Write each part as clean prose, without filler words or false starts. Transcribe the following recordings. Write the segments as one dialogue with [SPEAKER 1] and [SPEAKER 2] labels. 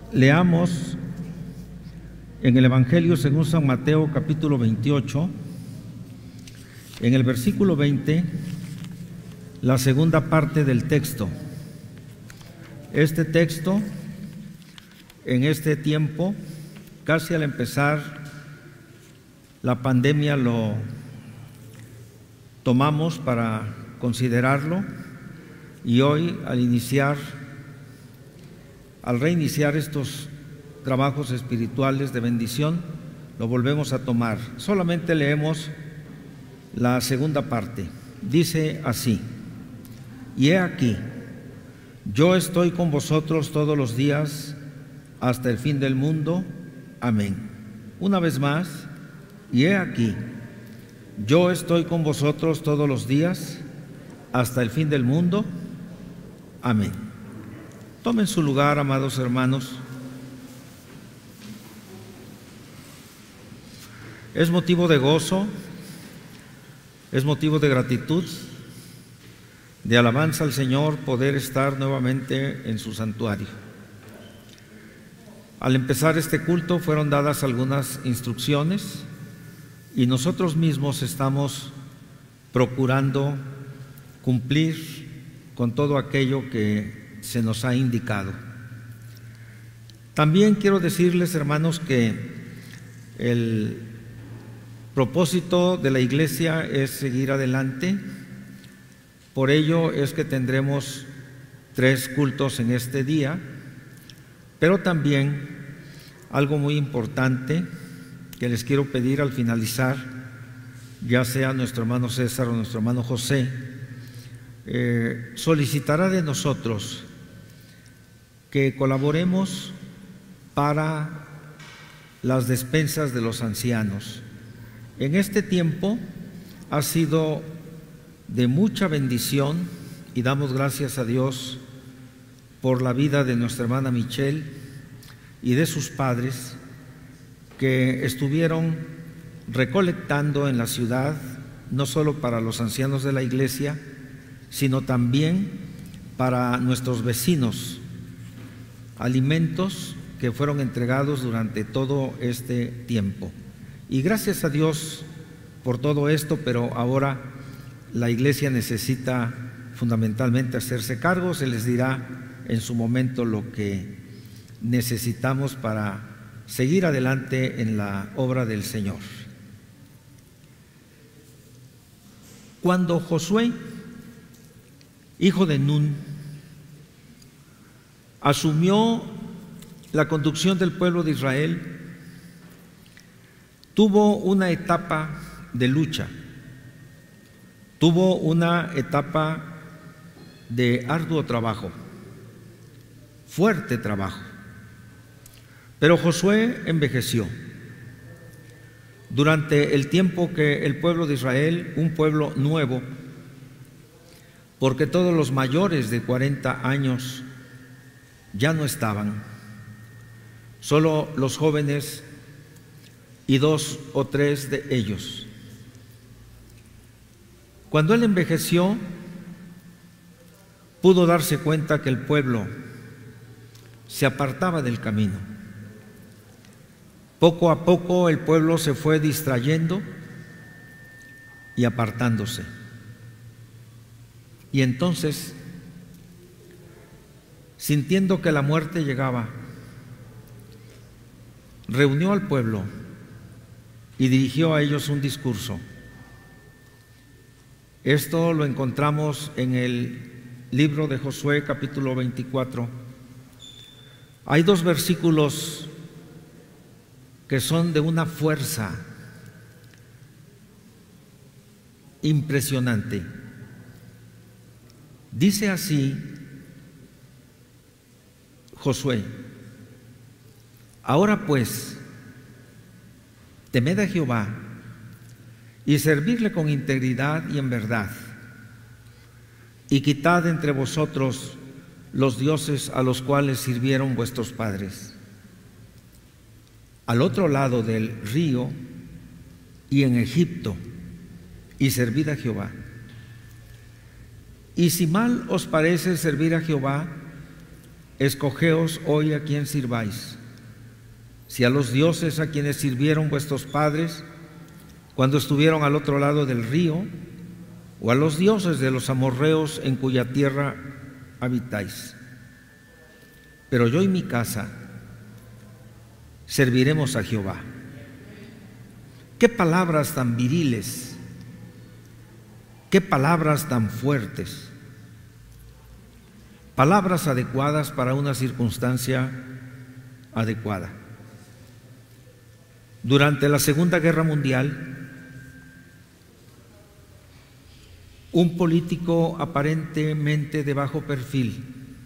[SPEAKER 1] Leamos en el Evangelio según San Mateo, capítulo 28, en el versículo 20, la segunda parte del texto. Este texto, en este tiempo, casi al empezar la pandemia, lo tomamos para considerarlo, y hoy al reiniciar estos trabajos espirituales de bendición, lo volvemos a tomar. Solamente leemos la segunda parte. Dice así: y he aquí, yo estoy con vosotros todos los días hasta el fin del mundo. Amén. Una vez más, y he aquí, yo estoy con vosotros todos los días hasta el fin del mundo. Amén. Tomen su lugar, amados hermanos. Es motivo de gozo, es motivo de gratitud, de alabanza al Señor poder estar nuevamente en su santuario. Al empezar este culto fueron dadas algunas instrucciones y nosotros mismos estamos procurando cumplir con todo aquello que se nos ha indicado. También quiero decirles, hermanos, que el propósito de la iglesia es seguir adelante. Por ello es que tendremos 3 cultos en este día, pero también algo muy importante que les quiero pedir al finalizar, ya sea nuestro hermano César o nuestro hermano José, solicitará de nosotros que colaboremos para las despensas de los ancianos. En este tiempo ha sido de mucha bendición y damos gracias a Dios por la vida de nuestra hermana Michelle y de sus padres, que estuvieron recolectando en la ciudad, no solo para los ancianos de la iglesia, sino también para nuestros vecinos, alimentos que fueron entregados durante todo este tiempo. Y gracias a Dios por todo esto, pero ahora la iglesia necesita fundamentalmente hacerse cargo. Se les dirá en su momento lo que necesitamos para seguir adelante en la obra del Señor. Cuando Josué, hijo de Nun, asumió la conducción del pueblo de Israel, tuvo una etapa de lucha, tuvo una etapa de arduo trabajo, fuerte trabajo. Pero Josué envejeció. Durante el tiempo que el pueblo de Israel, un pueblo nuevo, porque todos los mayores de 40 años ya no estaban, solo los jóvenes y 2 o 3 de ellos. Cuando él envejeció, pudo darse cuenta que el pueblo se apartaba del camino. Poco a poco el pueblo se fue distrayendo y apartándose. Y entonces, sintiendo que la muerte llegaba, reunió al pueblo y dirigió a ellos un discurso. Esto lo encontramos en el libro de Josué, capítulo 24. Hay 2 versículos que son de una fuerza impresionante. Dice así Josué: ahora pues, temed a Jehová y servirle con integridad y en verdad, y quitad entre vosotros los dioses a los cuales sirvieron vuestros padres, al otro lado del río y en Egipto, y servid a Jehová. Y si mal os parece servir a Jehová, escogeos hoy a quién sirváis, si a los dioses a quienes sirvieron vuestros padres cuando estuvieron al otro lado del río, o a los dioses de los amorreos en cuya tierra habitáis. Pero yo y mi casa serviremos a Jehová. Qué palabras tan viriles, qué palabras tan fuertes, palabras adecuadas para una circunstancia adecuada. Durante la Segunda Guerra Mundial, un político aparentemente de bajo perfil,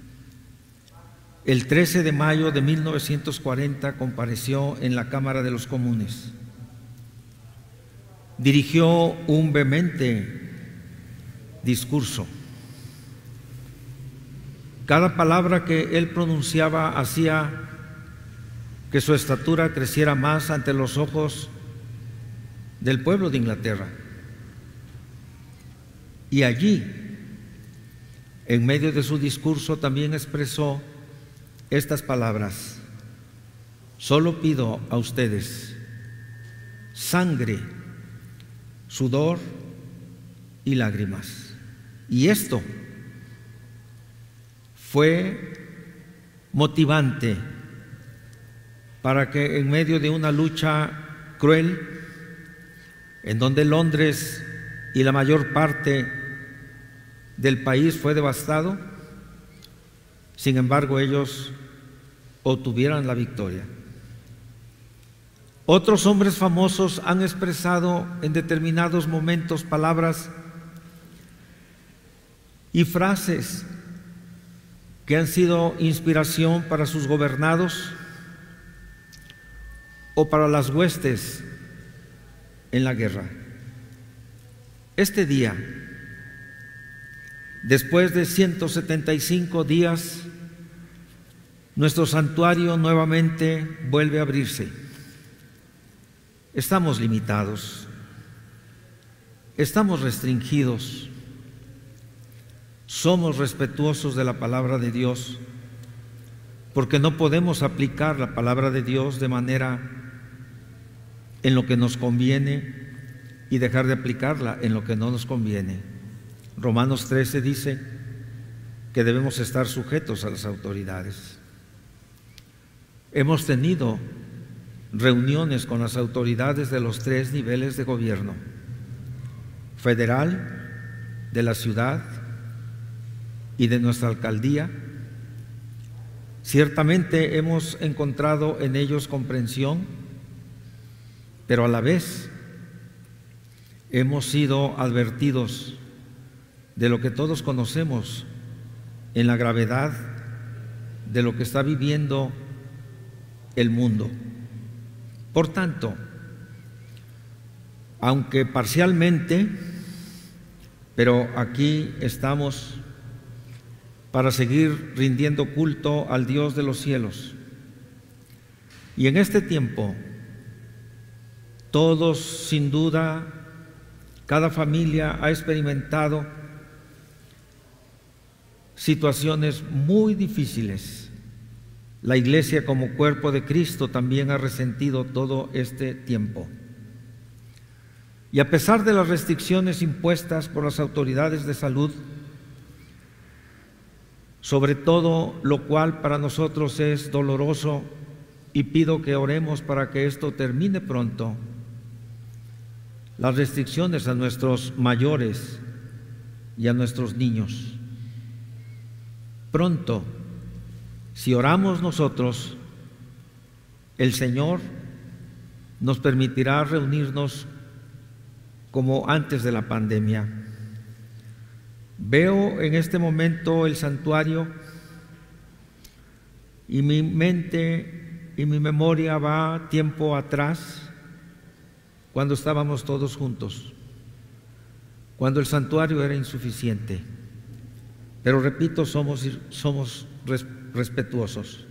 [SPEAKER 1] el 13 de mayo de 1940 compareció en la Cámara de los Comunes. Dirigió un vehemente discurso. Cada palabra que él pronunciaba hacía que su estatura creciera más ante los ojos del pueblo de Inglaterra. Y allí, en medio de su discurso, también expresó estas palabras: solo pido a ustedes sangre, sudor y lágrimas. Y esto fue motivante para que en medio de una lucha cruel, en donde Londres y la mayor parte del país fue devastado, sin embargo ellos obtuvieran la victoria. Otros hombres famosos han expresado en determinados momentos palabras y frases que han sido inspiración para sus gobernados o para las huestes en la guerra. Este día, después de 175 días, nuestro santuario nuevamente vuelve a abrirse. Estamos limitados, estamos restringidos, somos respetuosos de la palabra de Dios, porque no podemos aplicar la palabra de Dios de manera en lo que nos conviene y dejar de aplicarla en lo que no nos conviene. Romanos 13 dice que debemos estar sujetos a las autoridades. Hemos tenido reuniones con las autoridades de los 3 niveles de gobierno: federal, de la ciudad y de nuestra alcaldía. Ciertamente hemos encontrado en ellos comprensión, pero a la vez hemos sido advertidos de lo que todos conocemos en la gravedad de lo que está viviendo el mundo. Por tanto, aunque parcialmente, pero aquí estamos para seguir rindiendo culto al Dios de los cielos. Y en este tiempo, todos, sin duda, cada familia ha experimentado situaciones muy difíciles. La Iglesia como cuerpo de Cristo también ha resentido todo este tiempo. Y a pesar de las restricciones impuestas por las autoridades de salud, sobre todo lo cual para nosotros es doloroso, y pido que oremos para que esto termine pronto, las restricciones a nuestros mayores y a nuestros niños. Pronto, si oramos nosotros, el Señor nos permitirá reunirnos como antes de la pandemia. Veo en este momento el santuario y mi mente y mi memoria va tiempo atrás, cuando estábamos todos juntos, cuando el santuario era insuficiente. Pero repito, somos respetuosos.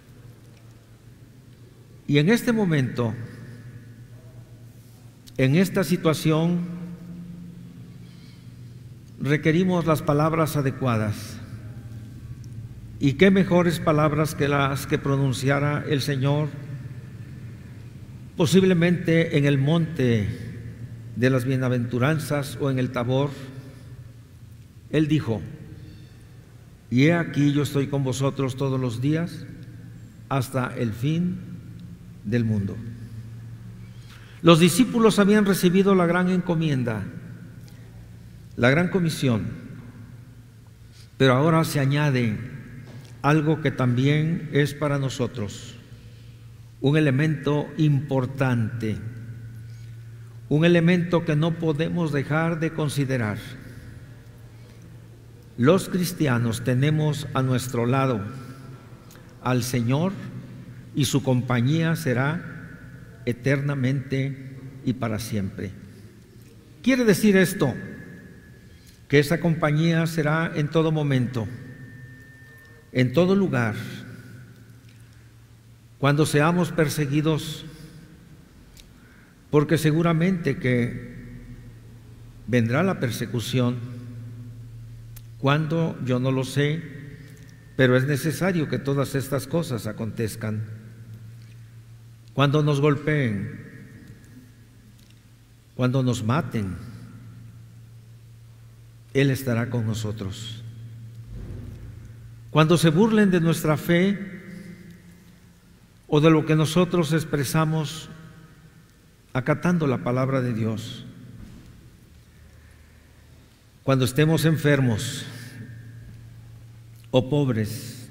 [SPEAKER 1] Y en este momento, en esta situación, requerimos las palabras adecuadas Y qué mejores palabras que las que pronunciara el Señor, posiblemente en el monte de las bienaventuranzas o en el Tabor. Él dijo: y he aquí, yo estoy con vosotros todos los días hasta el fin del mundo. Los discípulos habían recibido la gran encomienda, la gran comisión, pero ahora se añade algo que también es para nosotros un elemento importante, un elemento que no podemos dejar de considerar. Los cristianos tenemos a nuestro lado al Señor, y su compañía será eternamente y para siempre. Quiere decir esto, que esa compañía será en todo momento, en todo lugar. Cuando seamos perseguidos, porque seguramente que vendrá la persecución. ¿Cuándo? Yo no lo sé, pero es necesario que todas estas cosas acontezcan. Cuando nos golpeen, cuando nos maten, Él estará con nosotros. Cuando se burlen de nuestra fe o de lo que nosotros expresamos acatando la palabra de Dios, cuando estemos enfermos o pobres,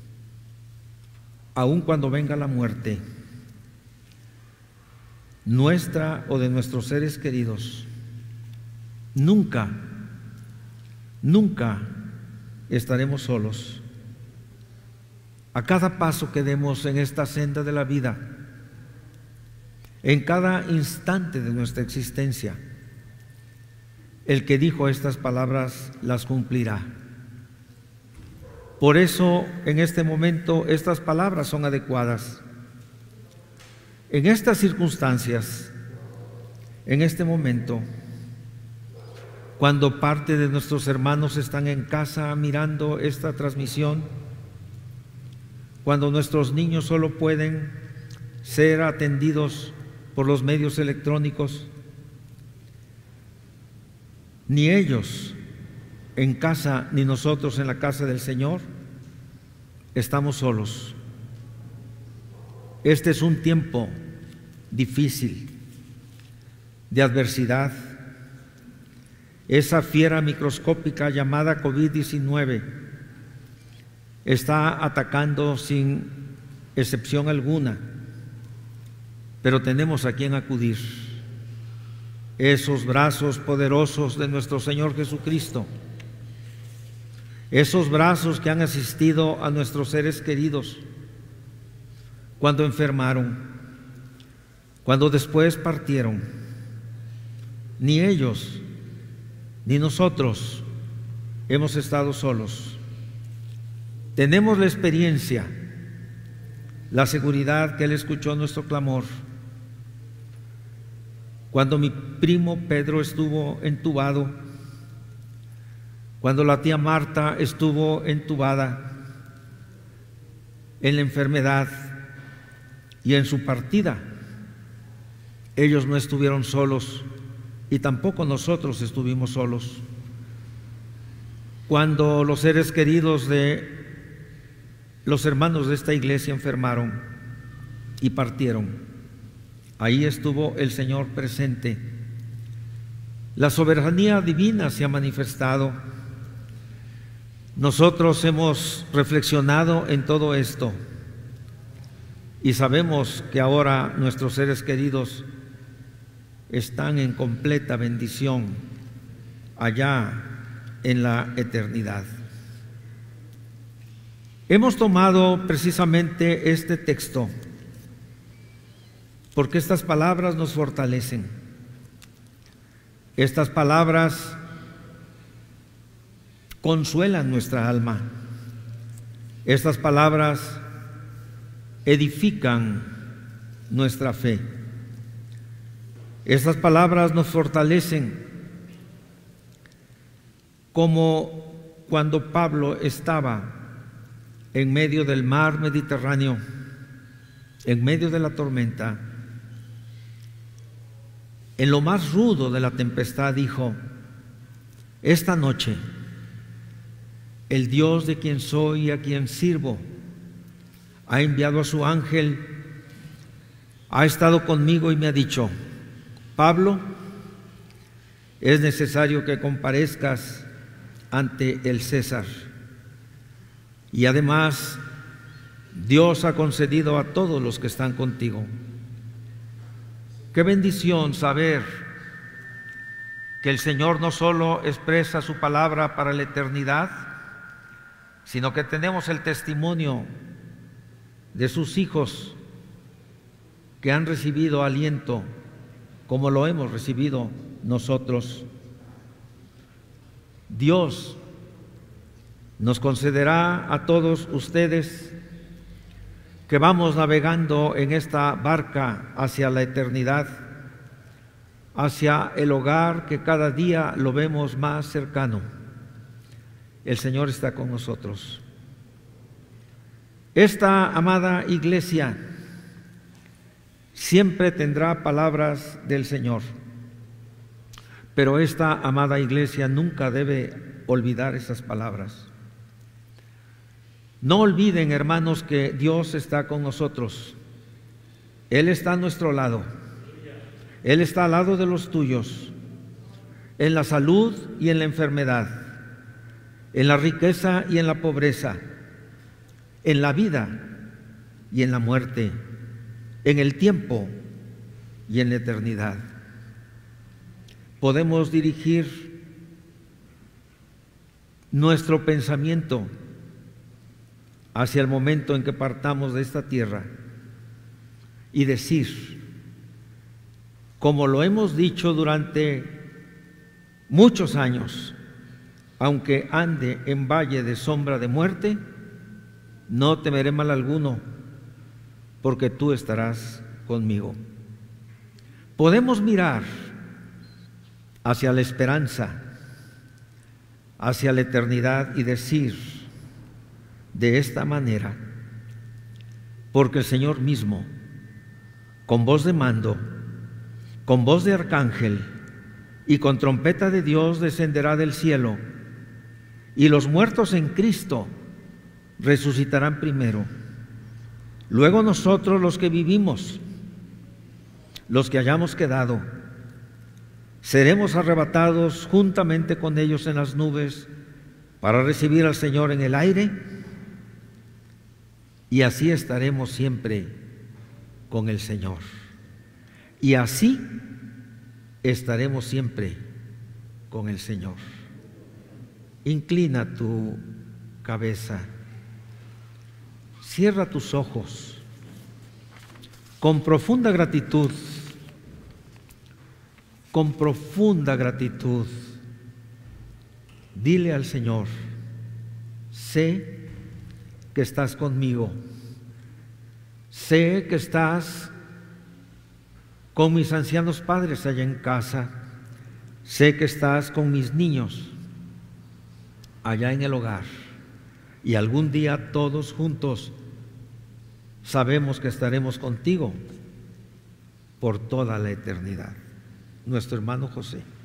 [SPEAKER 1] aun cuando venga la muerte nuestra o de nuestros seres queridos, nunca estaremos solos. A cada paso que demos en esta senda de la vida, en cada instante de nuestra existencia, el que dijo estas palabras las cumplirá. Por eso, en este momento, estas palabras son adecuadas. En estas circunstancias, en este momento, cuando parte de nuestros hermanos están en casa mirando esta transmisión, cuando nuestros niños solo pueden ser atendidos por los medios electrónicos, ni ellos en casa, ni nosotros en la casa del Señor, estamos solos. Este es un tiempo difícil, de adversidad. Esa fiera microscópica llamada COVID-19 está atacando sin excepción alguna, pero tenemos a quien acudir. Esos brazos poderosos de nuestro Señor Jesucristo, esos brazos que han asistido a nuestros seres queridos cuando enfermaron, cuando después partieron. Ni ellos ni nosotros hemos estado solos. Tenemos la experiencia, la seguridad que Él escuchó nuestro clamor. Cuando mi primo Pedro estuvo entubado, cuando la tía Marta estuvo entubada en la enfermedad y en su partida, ellos no estuvieron solos y tampoco nosotros estuvimos solos. Cuando los seres queridos de los hermanos de esta iglesia enfermaron y partieron, ahí estuvo el Señor presente. La soberanía divina se ha manifestado. Nosotros hemos reflexionado en todo esto y sabemos que ahora nuestros seres queridos están en completa bendición allá en la eternidad. Hemos tomado precisamente este texto porque estas palabras nos fortalecen. Estas palabras consuelan nuestra alma. Estas palabras edifican nuestra fe. Estas palabras nos fortalecen, como cuando Pablo estaba en medio del mar Mediterráneo, en medio de la tormenta, en lo más rudo de la tempestad, dijo: esta noche el Dios de quien soy y a quien sirvo ha enviado a su ángel, ha estado conmigo y me ha dicho: Pablo, es necesario que comparezcas ante el César. Y además, Dios ha concedido a todos los que están contigo. Qué bendición saber que el Señor no solo expresa su palabra para la eternidad, sino que tenemos el testimonio de sus hijos que han recibido aliento como lo hemos recibido nosotros. Dios nos concederá a todos ustedes que vamos navegando en esta barca hacia la eternidad, hacia el hogar que cada día lo vemos más cercano. El Señor está con nosotros. Esta amada iglesia siempre tendrá palabras del Señor, pero esta amada iglesia nunca debe olvidar esas palabras. No olviden, hermanos, que Dios está con nosotros. Él está a nuestro lado. Él está al lado de los tuyos, en la salud y en la enfermedad, en la riqueza y en la pobreza, en la vida y en la muerte, en el tiempo y en la eternidad. Podemos dirigir nuestro pensamiento hacia el momento en que partamos de esta tierra y decir, como lo hemos dicho durante muchos años: aunque ande en valle de sombra de muerte, no temeré mal alguno, porque tú estarás conmigo. Podemos mirar hacia la esperanza, hacia la eternidad y decir de esta manera: porque el Señor mismo, con voz de mando, con voz de arcángel y con trompeta de Dios, descenderá del cielo, y los muertos en Cristo resucitarán primero. Luego nosotros, los que vivimos, los que hayamos quedado, seremos arrebatados juntamente con ellos en las nubes para recibir al Señor en el aire, y así estaremos siempre con el Señor. Y así estaremos siempre con el Señor. Inclina tu cabeza, cierra tus ojos con profunda gratitud, con profunda gratitud. Dile al Señor: sé que estás conmigo, sé que estás con mis ancianos padres allá en casa, sé que estás con mis niños allá en el hogar, y algún día todos juntos sabemos que estaremos contigo por toda la eternidad. Nuestro hermano José.